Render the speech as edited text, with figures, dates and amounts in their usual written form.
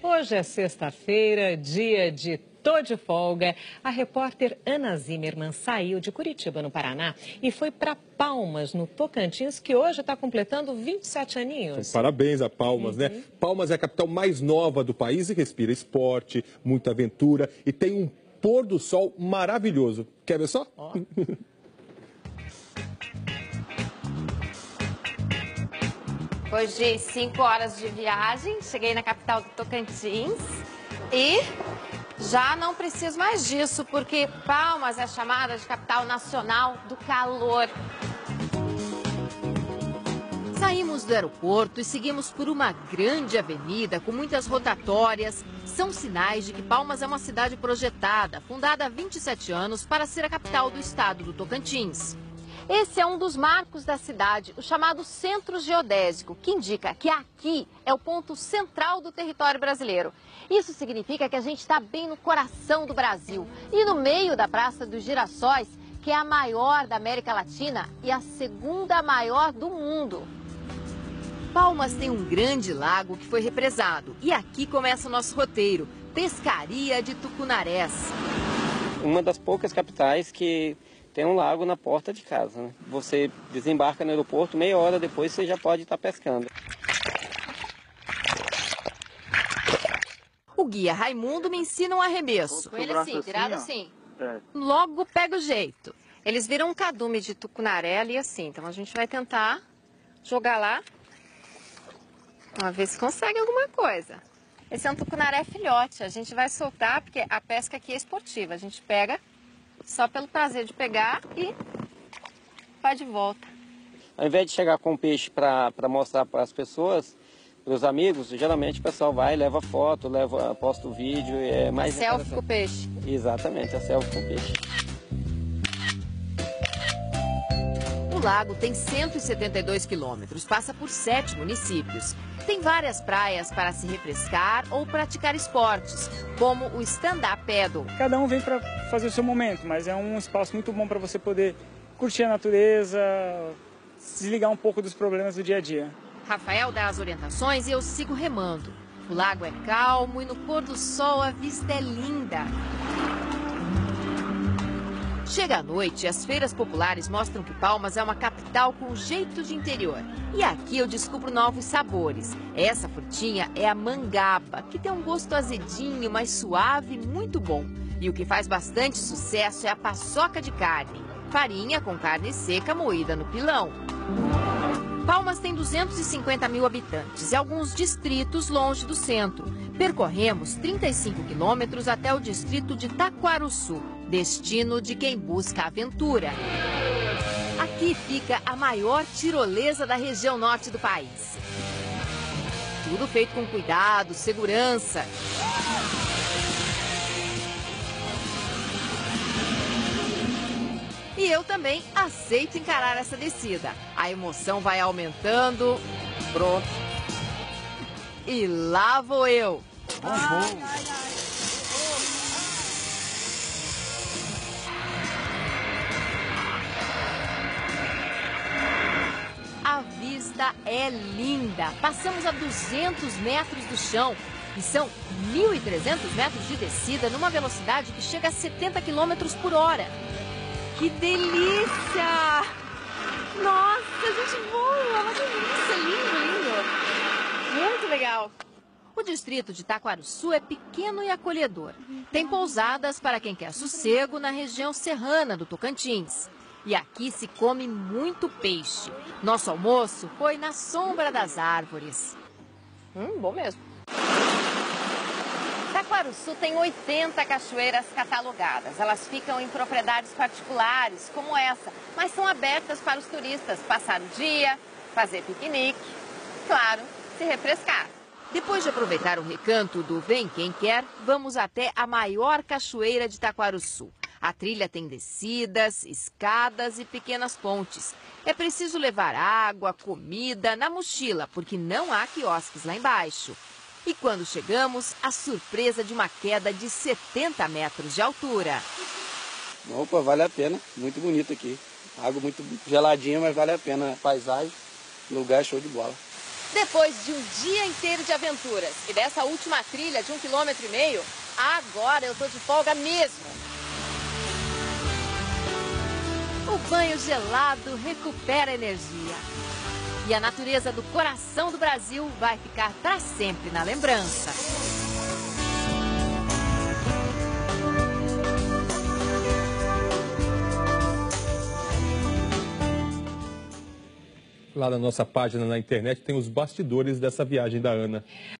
Hoje é sexta-feira, dia de Tô de Folga. A repórter Ana Zimmermann saiu de Curitiba, no Paraná, e foi para Palmas, no Tocantins, que hoje está completando 27 aninhos. Parabéns a Palmas, né? Palmas é a capital mais nova do país e respira esporte, muita aventura e tem um pôr do sol maravilhoso. Quer ver só? Ó. Depois de 5 horas de viagem, cheguei na capital do Tocantins e já não preciso mais disso, porque Palmas é chamada de capital nacional do calor. Saímos do aeroporto e seguimos por uma grande avenida com muitas rotatórias. São sinais de que Palmas é uma cidade projetada, fundada há 27 anos para ser a capital do estado do Tocantins. Esse é um dos marcos da cidade, o chamado Centro Geodésico, que indica que aqui é o ponto central do território brasileiro. Isso significa que a gente está bem no coração do Brasil e no meio da Praça dos Girassóis, que é a maior da América Latina e a segunda maior do mundo. Palmas tem um grande lago que foi represado e aqui começa o nosso roteiro, Pescaria de Tucunarés. Uma das poucas capitais que tem um lago na porta de casa, né? Você desembarca no aeroporto, meia hora depois você já pode estar pescando. O guia Raimundo me ensina um arremesso. Com ele assim, virado assim. Logo pega o jeito. Eles viram um cadume de tucunaré ali assim, então a gente vai tentar jogar lá. Vamos ver se consegue alguma coisa. Esse é um tucunaré filhote, a gente vai soltar porque a pesca aqui é esportiva. A gente pega só pelo prazer de pegar e vai de volta. Ao invés de chegar com o peixe para mostrar para as pessoas, para os amigos, geralmente o pessoal vai, leva foto, posta o vídeo. É mais selfie com o peixe. Exatamente, a selfie com o peixe. O lago tem 172 quilômetros, passa por 7 municípios. Tem várias praias para se refrescar ou praticar esportes, como o stand-up paddle. Cada um vem para fazer o seu momento, mas é um espaço muito bom para você poder curtir a natureza, se desligar um pouco dos problemas do dia a dia. Rafael dá as orientações e eu sigo remando. O lago é calmo e no pôr do sol a vista é linda. Chega à noite e as feiras populares mostram que Palmas é uma capital com jeito de interior. E aqui eu descubro novos sabores. Essa frutinha é a mangaba, que tem um gosto azedinho, mas suave e muito bom. E o que faz bastante sucesso é a paçoca de carne. Farinha com carne seca moída no pilão. Palmas tem 250 mil habitantes e alguns distritos longe do centro. Percorremos 35 quilômetros até o distrito de Taquarussu, destino de quem busca aventura. Aqui fica a maior tirolesa da região norte do país. Tudo feito com cuidado, segurança. E eu também aceito encarar essa descida. A emoção vai aumentando. Pronto. E lá vou eu. A vista é linda. Passamos a 200 metros do chão. E são 1.300 metros de descida numa velocidade que chega a 70 km por hora. Que delícia! Nossa, a gente voa! Uma delícia, lindo, lindo! Muito legal! O distrito de Taquarussu é pequeno e acolhedor. Tem pousadas para quem quer sossego na região serrana do Tocantins. E aqui se come muito peixe. Nosso almoço foi na sombra das árvores. Bom mesmo. Taquarussu tem 80 cachoeiras catalogadas. Elas ficam em propriedades particulares, como essa, mas são abertas para os turistas passar o dia, fazer piquenique, claro, se refrescar. Depois de aproveitar o recanto do Vem Quem Quer, vamos até a maior cachoeira de Taquarussu. A trilha tem descidas, escadas e pequenas pontes. É preciso levar água, comida na mochila, porque não há quiosques lá embaixo. E quando chegamos, a surpresa de uma queda de 70 metros de altura. Opa, vale a pena. Muito bonito aqui. Água muito geladinha, mas vale a pena. A paisagem, lugar show de bola. Depois de um dia inteiro de aventuras e dessa última trilha de 1,5 km, agora eu tô de folga mesmo. O banho gelado recupera energia. E a natureza do coração do Brasil vai ficar para sempre na lembrança. Lá na nossa página na internet tem os bastidores dessa viagem da Ana.